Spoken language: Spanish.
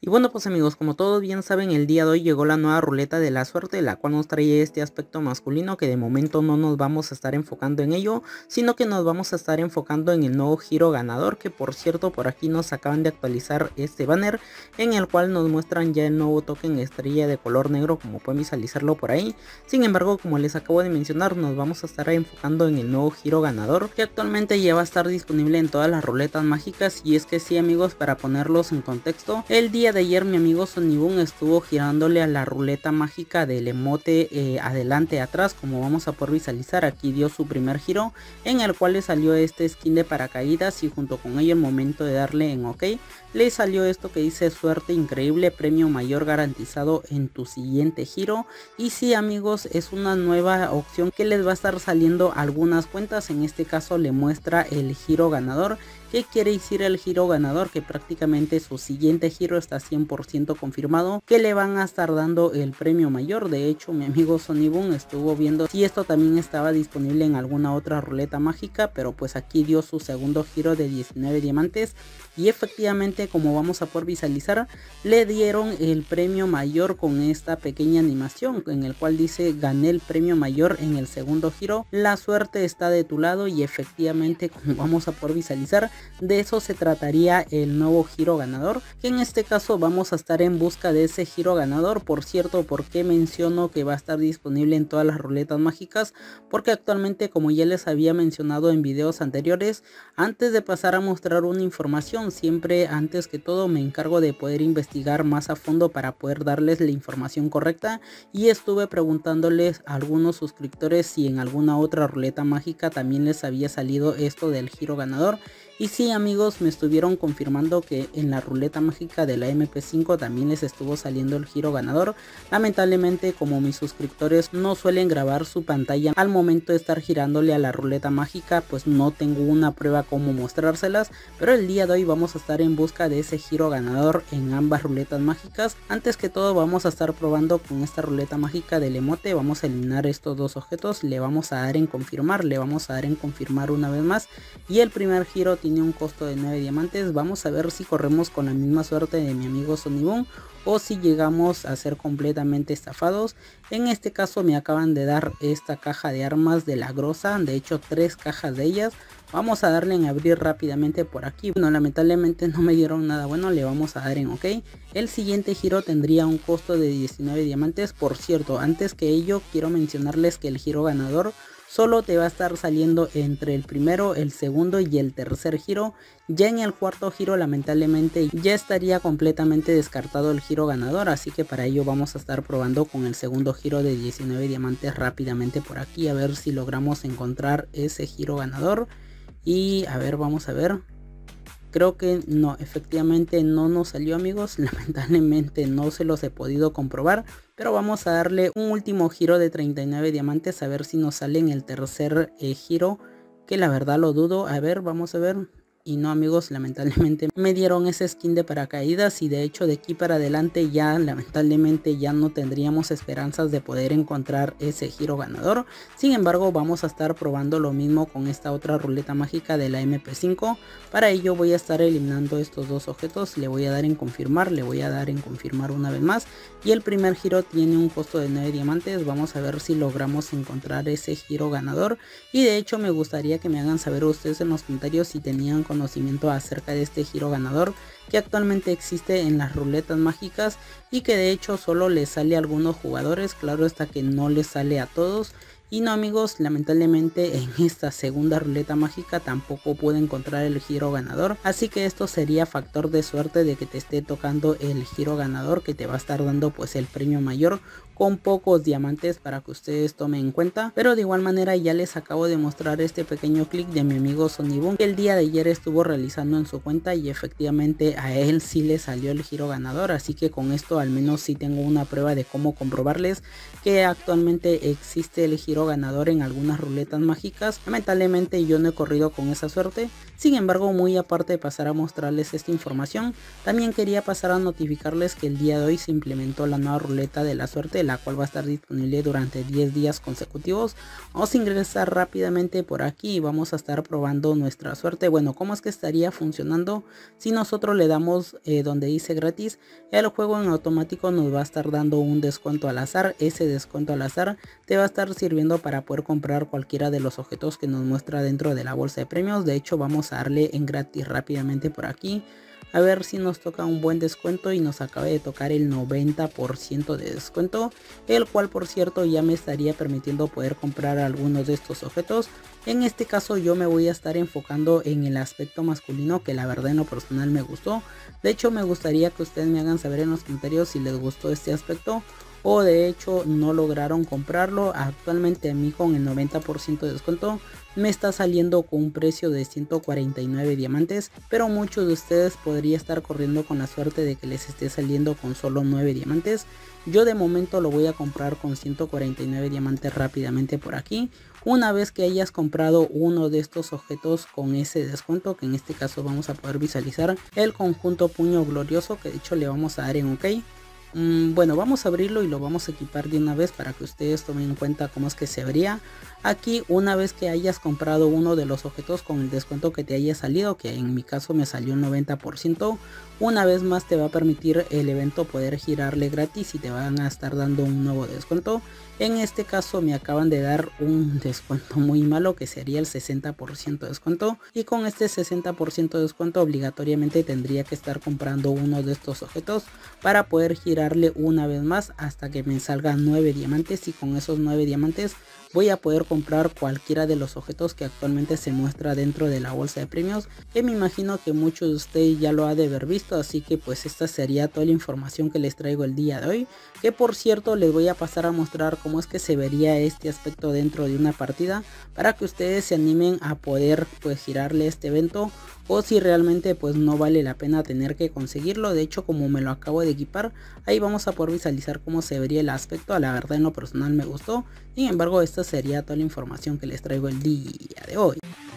Y bueno, pues amigos, como todos bien saben, el día de hoy llegó la nueva ruleta de la suerte, la cual nos trae este aspecto masculino, que de momento no nos vamos a estar enfocando en ello, sino que nos vamos a estar enfocando en el nuevo giro ganador, que por cierto por aquí nos acaban de actualizar este banner, en el cual nos muestran ya el nuevo token estrella de color negro, como pueden visualizarlo por ahí. Sin embargo, como les acabo de mencionar, nos vamos a estar enfocando en el nuevo giro ganador, que actualmente ya va a estar disponible en todas las ruletas mágicas. Y es que sí amigos, para ponerlos en contexto, el día de ayer mi amigo Sonibun estuvo girándole a la ruleta mágica del emote adelante atrás, como vamos a poder visualizar. Aquí dio su primer giro, en el cual le salió este skin de paracaídas, y junto con ello, el momento de darle en OK, le salió esto que dice: suerte increíble, premio mayor garantizado en tu siguiente giro. Y sí amigos, es una nueva opción que les va a estar saliendo a algunas cuentas. En este caso le muestra el giro ganador. ¿Qué quiere decir el giro ganador? Que prácticamente su siguiente giro está 100% confirmado, que le van a estar dando el premio mayor. De hecho, mi amigo Sonibun estuvo viendo si esto también estaba disponible en alguna otra ruleta mágica, pero pues aquí dio su segundo giro de 19 diamantes. Y efectivamente, como vamos a poder visualizar, le dieron el premio mayor con esta pequeña animación, en el cual dice: gané el premio mayor en el segundo giro, la suerte está de tu lado. Y efectivamente, como vamos a poder visualizar, de eso se trataría el nuevo giro ganador, que en este caso vamos a estar en busca de ese giro ganador. Por cierto, ¿por qué menciono que va a estar disponible en todas las ruletas mágicas? Porque actualmente, como ya les había mencionado en videos anteriores, antes de pasar a mostrar una información, siempre antes que todo me encargo de poder investigar más a fondo para poder darles la información correcta. Y estuve preguntándoles a algunos suscriptores si en alguna otra ruleta mágica también les había salido esto del giro ganador. Y sí amigos, me estuvieron confirmando que en la ruleta mágica de la MP5 también les estuvo saliendo el giro ganador. Lamentablemente, como mis suscriptores no suelen grabar su pantalla al momento de estar girándole a la ruleta mágica, pues no tengo una prueba como mostrárselas. Pero el día de hoy vamos a estar en busca de ese giro ganador en ambas ruletas mágicas. Antes que todo vamos a estar probando con esta ruleta mágica del emote. Vamos a eliminar estos dos objetos, le vamos a dar en confirmar, una vez más. Y el primer giro tiene un costo de 9 diamantes. Vamos a ver si corremos con la misma suerte de mi amigo Sonibun o si llegamos a ser completamente estafados. En este caso me acaban de dar esta caja de armas de la grosa, de hecho 3 cajas de ellas. Vamos a darle en abrir rápidamente por aquí. Bueno, lamentablemente no me dieron nada bueno, le vamos a dar en OK. El siguiente giro tendría un costo de 19 diamantes. Por cierto, antes que ello quiero mencionarles que el giro ganador solo te va a estar saliendo entre el primero, el segundo y el tercer giro. Ya en el cuarto giro lamentablemente ya estaría completamente descartado el giro ganador, así que para ello vamos a estar probando con el segundo giro de 19 diamantes rápidamente por aquí, a ver si logramos encontrar ese giro ganador. Y a ver, vamos a ver. Creo que no, efectivamente no nos salió amigos, lamentablemente no se los he podido comprobar, pero vamos a darle un último giro de 39 diamantes a ver si nos sale en el tercer giro, que la verdad lo dudo. A ver, vamos a ver. Y no amigos, lamentablemente me dieron ese skin de paracaídas, y de hecho de aquí para adelante ya lamentablemente ya no tendríamos esperanzas de poder encontrar ese giro ganador. Sin embargo, vamos a estar probando lo mismo con esta otra ruleta mágica de la MP5. Para ello voy a estar eliminando estos dos objetos, le voy a dar en confirmar, una vez más. Y el primer giro tiene un costo de 9 diamantes. Vamos a ver si logramos encontrar ese giro ganador. Y de hecho me gustaría que me hagan saber ustedes en los comentarios si tenían conocimiento acerca de este giro ganador que actualmente existe en las ruletas mágicas, y que de hecho solo le sale a algunos jugadores, claro está que no le sale a todos. Y no amigos, lamentablemente en esta segunda ruleta mágica tampoco pude encontrar el giro ganador, así que esto sería factor de suerte de que te esté tocando el giro ganador, que te va a estar dando pues el premio mayor con pocos diamantes para que ustedes tomen en cuenta. Pero de igual manera ya les acabo de mostrar este pequeño clic de mi amigo Sonibun, que el día de ayer estuvo realizando en su cuenta, y efectivamente a él sí le salió el giro ganador. Así que con esto al menos sí tengo una prueba de cómo comprobarles que actualmente existe el giro giro ganador en algunas ruletas mágicas. Lamentablemente yo no he corrido con esa suerte. Sin embargo, muy aparte de pasar a mostrarles esta información, también quería pasar a notificarles que el día de hoy se implementó la nueva ruleta de la suerte, la cual va a estar disponible durante 10 días consecutivos. Vamos a ingresar rápidamente por aquí y vamos a estar probando nuestra suerte. Bueno, ¿cómo es que estaría funcionando? Si nosotros le damos donde dice gratis, el juego en automático nos va a estar dando un descuento al azar. Ese descuento al azar te va a estar sirviendo para poder comprar cualquiera de los objetos que nos muestra dentro de la bolsa de premios. De hecho, vamos a darle en gratis rápidamente por aquí, a ver si nos toca un buen descuento, y nos acaba de tocar el 90% de descuento, el cual por cierto ya me estaría permitiendo poder comprar algunos de estos objetos. En este caso yo me voy a estar enfocando en el aspecto masculino, que la verdad en lo personal me gustó. De hecho, me gustaría que ustedes me hagan saber en los comentarios si les gustó este aspecto o de hecho no lograron comprarlo. Actualmente a mí con el 90% de descuento me está saliendo con un precio de 149 diamantes, pero muchos de ustedes podría estar corriendo con la suerte de que les esté saliendo con solo 9 diamantes. Yo de momento lo voy a comprar con 149 diamantes rápidamente por aquí. Una vez que hayas comprado uno de estos objetos con ese descuento, que en este caso vamos a poder visualizar el conjunto puño glorioso, que de hecho le vamos a dar en OK. Bueno, vamos a abrirlo y lo vamos a equipar de una vez para que ustedes tomen en cuenta cómo es que se vería. Aquí, una vez que hayas comprado uno de los objetos con el descuento que te haya salido, que en mi caso me salió un 90%, una vez más te va a permitir el evento poder girarle gratis y te van a estar dando un nuevo descuento. En este caso me acaban de dar un descuento muy malo, que sería el 60% de descuento, y con este 60% de descuento obligatoriamente tendría que estar comprando uno de estos objetos para poder girarle una vez más hasta que me salgan 9 diamantes, y con esos 9 diamantes voy a poder comprar cualquiera de los objetos que actualmente se muestra dentro de la bolsa de premios, que me imagino que muchos de ustedes ya lo ha de haber visto. Así que pues esta sería toda la información que les traigo el día de hoy, que por cierto les voy a pasar a mostrar cómo es que se vería este aspecto dentro de una partida, para que ustedes se animen a poder pues girarle este evento, o si realmente pues no vale la pena tener que conseguirlo. De hecho, como me lo acabo de equipar, ahí vamos a poder visualizar cómo se vería el aspecto. A la verdad en lo personal me gustó. Sin embargo, esta sería toda la información que les traigo el día de hoy.